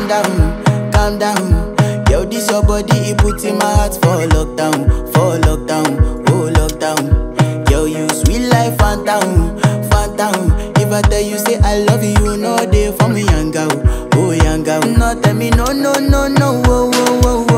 down, calm down. Yo, this your body, it puts in my heart for lockdown, oh lockdown. Yo, you sweet life, phantom, phantom. If I tell you say I love you, you know they for me young girl, oh young girl. No tell me no, no, no, no, oh, oh, oh.